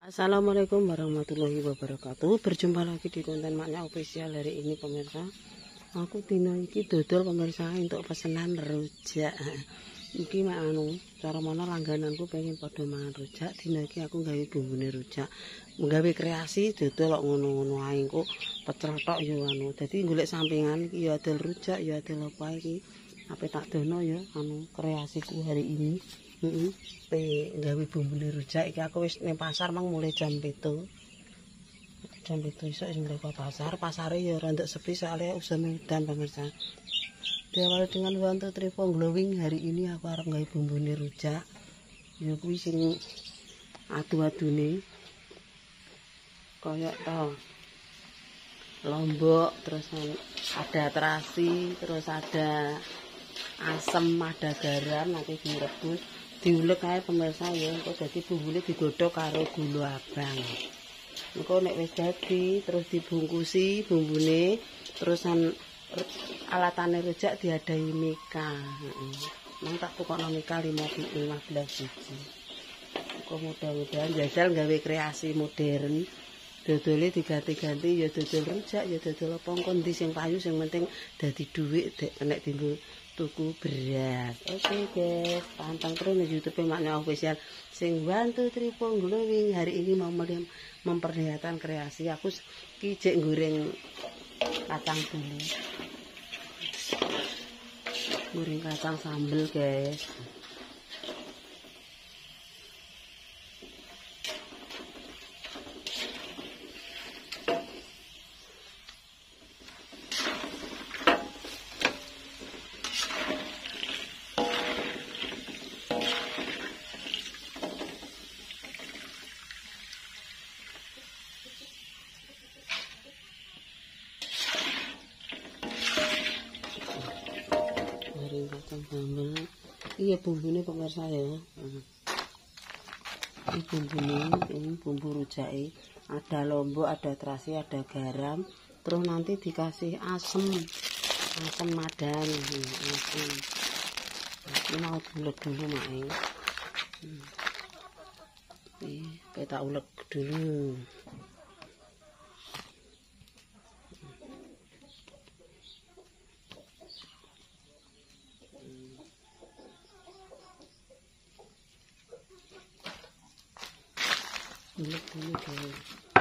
Assalamualaikum warahmatullahi wabarakatuh. Berjumpa lagi di konten Maknya Official hari ini pemirsa. Aku dina iki dodol pemirsa untuk pesanan rujak. Iki mak cara mana langgananku pengen padha mangan rujak. Dina iki aku gawe bumbune rujak. Nggawe kreasi dodol kok ngono-ngono ae engko pecel tok ya Dadi golek sampingan iki ya adol rujak ya adol apa iki. Ape tak dono ya kreasiku hari ini. Gawe bumbune rujak iki aku wis ning pasar mang mulai jam 7. Jam 7 isuk sing mleko pasar. Pasare ya rada sepi soalnya usaha medan pemirsa. Diawali dengan bantu tripo glowing hari ini aku arep gawe bumbune rujak. Ya kuwi sing adu-adune. Kayak to. Lombok, terus ada terasi, terus ada asam, ada garam, nanti direbus. Diulek ae pemirsa ya, engko dadi bumbune digodhog karo gula abang. Engko nek wis dadi terus dibungkusi bumbune, terusan alatane rujak diadahi mika. Nang tak tukokno mika 15 biji. Engko mudah-mudahan jajal gawe kreasi modern. Dodole diganti-ganti ya dodol rujak ya dodol apa engko ndi sing payu sing penting dadi dhuwit dek nek dienggo tuku beras. Oke guys, pantang terus di YouTube Maknya Official. Sing bantu tripo glowing hari ini mau memperlihatkan kreasi. Aku ki jek goreng kacang dulu. Goreng kacang sambel guys. Kacang sambal. Iya bumbune pemirsa ya. Ini bumbune, ini bumbu rujake. Ada lombok, ada terasi, ada garam. Terus nanti dikasih asam madan. Asam. Ini mau ulek dulu mae. Kita ulek dulu. Ulek dulu guys.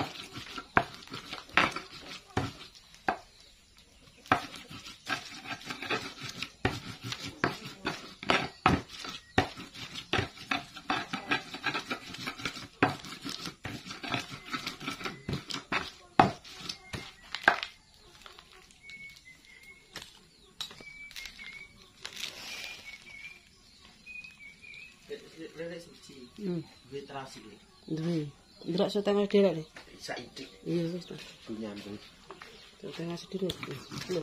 Lele suci. Duwe terasi iki. Duwe. Ndrak setengah dhewe lho. Saiki. Iya wis ta. Nyambung. Setengah sedikit. Lho.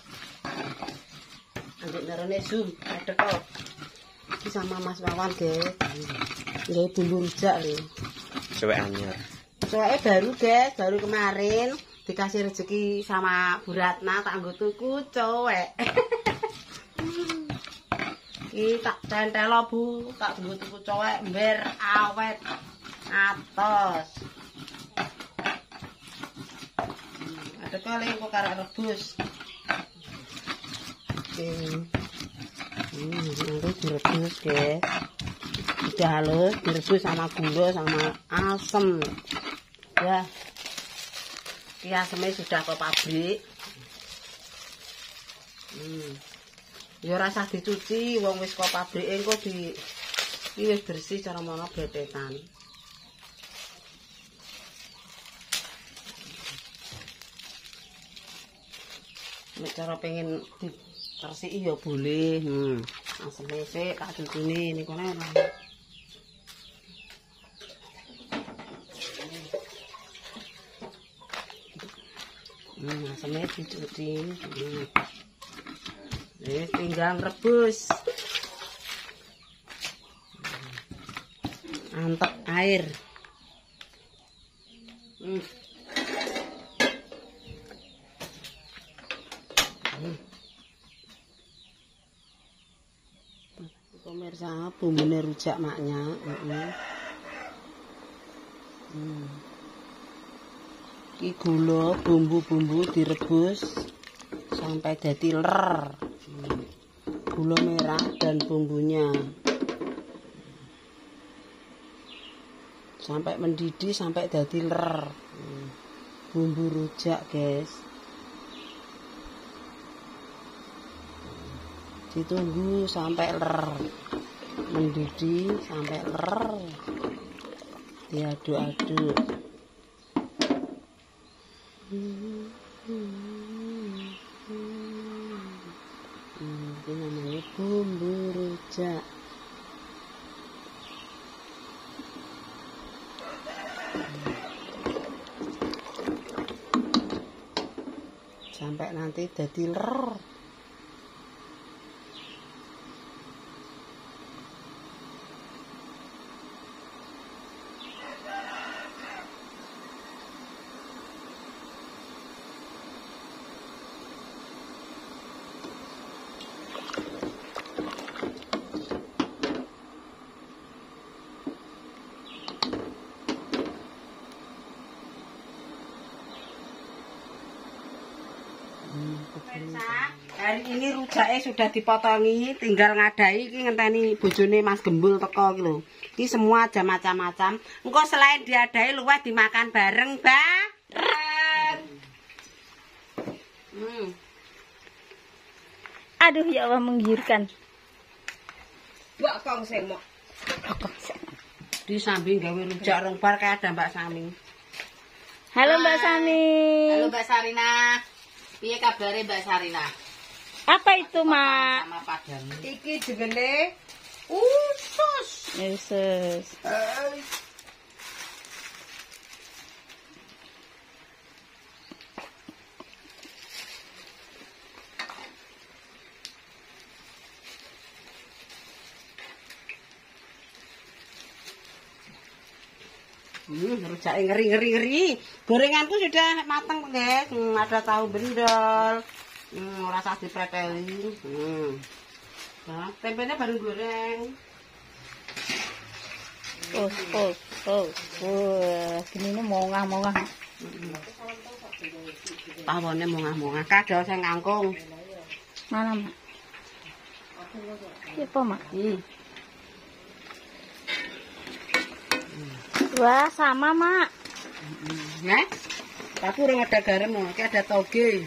Ambek nerone zoom, ada kok. Iki sama Mas Wawan guys. Nggih bumbu rujak lho. Cewek anyar. Ceweke baru guys, baru kemarin dikasih rezeki sama Bu Ratna tak nggo tuku cewek. Iki tak centelo Bu, tak nggo tuku cewek ember awet atos. Ada kali kok karek rebus. Nanti direbus guys. Udah halus, direbus sama gula sama asam. Ya. Ini asamnya sudah ke pabrik. Ya rasa dicuci, wong wis ke pabrik engko di iki wis bersih cara mana betetan. Nek cara pengen diresiki ya boleh. Aseme sik tak cucine niku nek. Aseme dicuci. Tinggal rebus. Antep air. Pemirsa, bumbune rujak maknya. Iki gula, bumbu-bumbu direbus sampai jadi ler. Gula merah dan bumbunya sampai mendidih sampai jadi ler. Bumbu rujak, guys. Ditunggu sampai ler, mendidih sampai ler, diaduk-aduk. Ini namanya bumbu rujak. Sampai nanti jadi ler. Hari ini rujaknya sudah dipotongi, tinggal ngadai iki ngenteni bojone Mas Gembul teko iki lho. Iki semua aja macam-macam. Engko selain diadai luwih dimakan bareng, bareng. Aduh ya Allah menggiurkan. Mbak kong semok. Di samping gawe rujak rong bar kayak ada Mbak Sami. Halo Mbak Sami. Halo Mbak Sarina. Piye kabare Mbak Sarina? Apa itu, Mak? Sama Padang. Iki jenenge usus. Yesus. Rujaknya ngeri. Gorenganku sudah matang, guys. Ada tahu bendol. Rasa dipreteli. Nah, tempenya baru goreng. Gini ini mongah-mongah. Pawone mongah-mongah. Kadal sing kangkung. Mana, Mak? Iya, apa, Mak? Wah, sama, Mak. Nah, tapi orang ada garam, ini ada toge.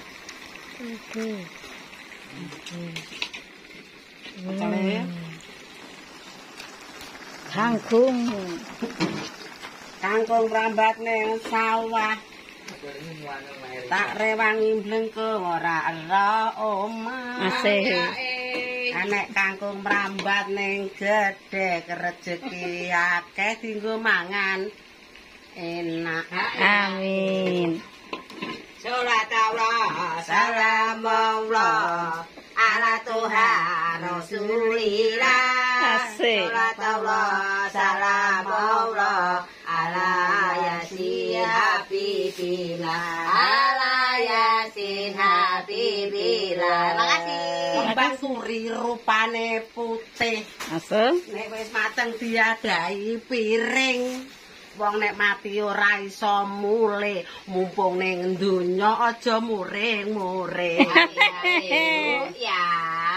Kangkung rambat neng sawah. Tak rewangi mblengke ora ero omah. Asih. Anek kangkung mrambat ning gedhe rezeki akeh dienggo mangan enak. Amin. Sholat Allah, salam Allah, ala Tuhan Rasulillah. Asik. Sholat Allah, salam Allah, ala Yasin Habibillah, ala Yasin Habibillah. Makasih. Mbak Suri rupane putih. Asem. Nek wis mateng diadahi piring. Wong nek mati ora iso mule, mumpung ning donya aja muring-muring. Ya.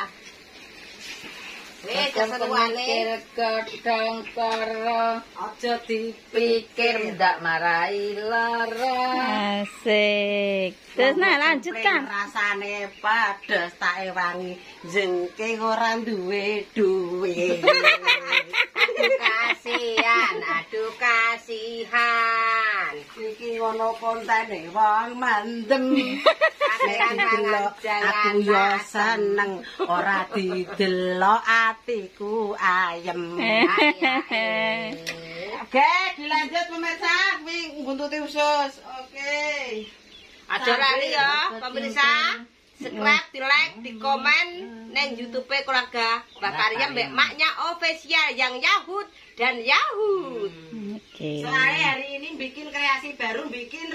Wis keseruane gedhong karo Aja pikir ndak marai lara. Asik. Terus nah lanjutkan. Rasane pedes tak ewangi, jengking ora duwe duwe. Aduh kasihan. Iki ngono kontene wong mandem. Aku yo seneng, ora didelok atiku ayem. Oke, dilanjut pemirsa, kuwi nguntuti usus. Oke. Aja lali ya pemirsa. Subscribe, di like, di komen neng YouTube keluarga Mbak Karya Mbak Maknya Official yang Yahud dan Yahud. Oke. Soalnya hari ini bikin kreasi baru, bikin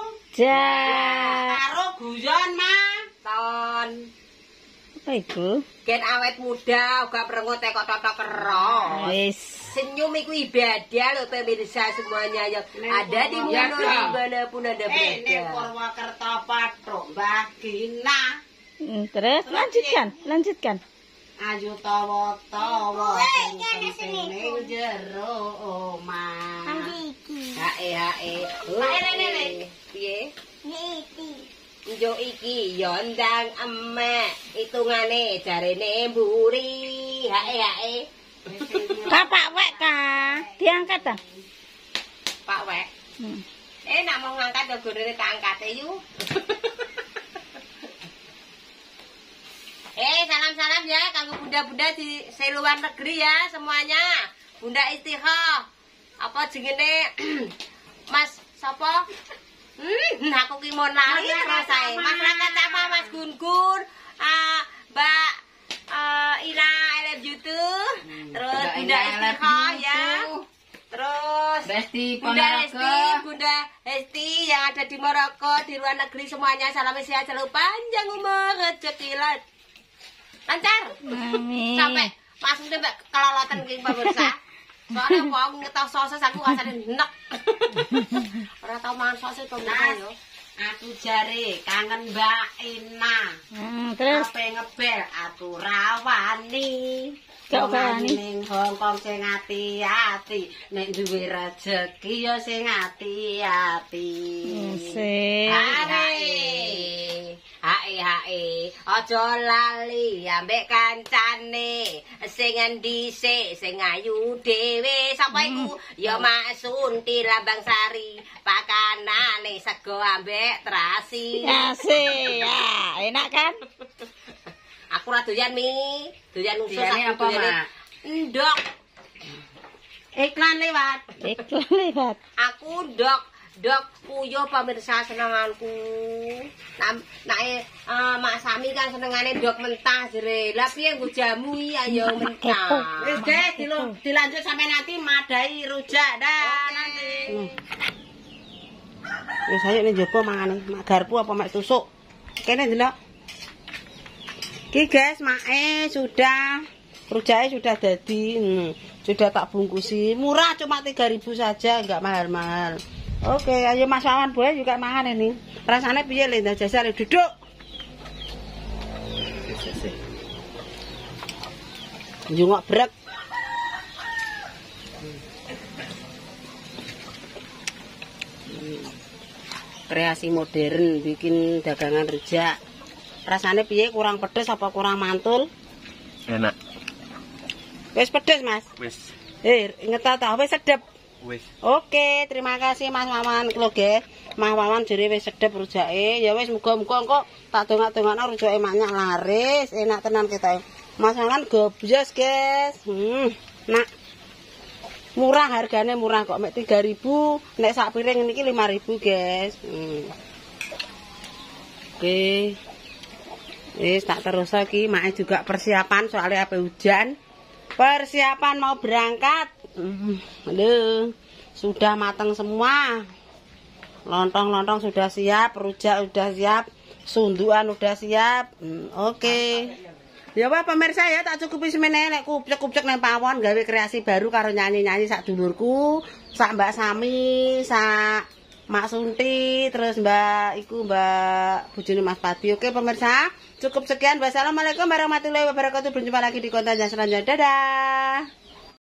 karo guyon Ton. Apa itu? Gen awet muda uga prengut teko toto kero. Wis. senyum itu ibadah loh pemirsa semuanya yang ada di mana dimanapun Anda berada. Ini Purwokerto Patruk Mbah Gina. Terus lanjutkan. Ayu tawa-tawa sing penting ning jero omah. Hae. Piye? Njo iki yo ndang emek hitungane jarene mburi. Hae. Kapak wek ka. Diangkat ta? Pak Wek. Nak mau ngangkat yo gorene tak angkate yu. Salam-salam ya kanggo bunda-bunda di seluar negeri ya semuanya. Bunda Istiqah. Apa jenenge Mas sapa? Aku ki mon lali terus ae. Mas Raka sama Mas Gun-gun, Mbak Ina I love you too. Terus Bunda Istiqah ya. Terus Bunda Hesti yang ada di Maroko, di luar negeri semuanya salam sehat selalu panjang umur rezeki lancar. Amin. Sampai langsung deh mbak kelolotan ke pemirsa. Soalnya aku ngetau sosis aku asalnya nek. Orang tau mangan sosis pemirsa yo. Aku jare kangen Mbak Ina. Terus Ape ngebel aku rawani. Kok rawani? Ning Hongkong sing ati-ati, nek duwe rezeki yo sing ati-ati. Hae. Aja lali ambek kancane sing endi sing ayu dhewe. Sapa iku? Ya Mak Sunti Lambang Sari. Pakanane sego ambek terasi. Asih ya, enak kan? Aku ra doyan mi. Doyan usus Doyane aku apa, doyane Mak? ndok. Iklan lewat. Aku ndok puyuh pemirsa senenganku. Mak Sami kan senengane ndok mentah jere. Lah piye nggo jamu iki ayo mentah. Wis guys, dilanjut sampai nanti madai rujak dah nanti. Wis ayo ning jopo mangane, mak garpu apa mak tusuk. Kene ndelok. Iki guys, mae sudah rujake sudah jadi. Sudah tak bungkusi. Murah cuma 3.000 saja, enggak mahal-mahal. Oke, ayo Mas Wawan Boy juga mangan ini. Rasanya piye le ndak jasa le duduk. Jungok brek. Kreasi modern bikin dagangan rujak. Rasanya piye kurang pedes apa kurang mantul? Enak. Wis pedes, Mas. Wis. Inget ta wis sedep. Wis. Oke, terima kasih Mas Wawan lho, guys. Mas Wawan jere wis sedep rujake. Ya wis muga-muga engko tak dongak-dongakno rujake maknya laris, enak tenan kita. Mas Wawan gobjos, guys. Nak. Murah harganya murah kok mek 3.000, nek sak piring niki 5.000, guys. Oke. Wis tak terus iki mak juga persiapan soalnya apa hujan. Persiapan mau berangkat. Aduh, sudah matang semua. Lontong-lontong sudah siap, rujak sudah siap, sundukan sudah siap. Oke. Ya apa pemirsa ya tak cukupi semene lek kupcek-kupcek nang pawon gawe kreasi baru karo nyanyi-nyanyi sak dulurku, sak Mbak Sami, sak Mak Sunti, terus Mbak bojone Mas Padi. Oke pemirsa, cukup sekian. Wassalamualaikum warahmatullahi wabarakatuh. Berjumpa lagi di konten yang selanjutnya. Dadah.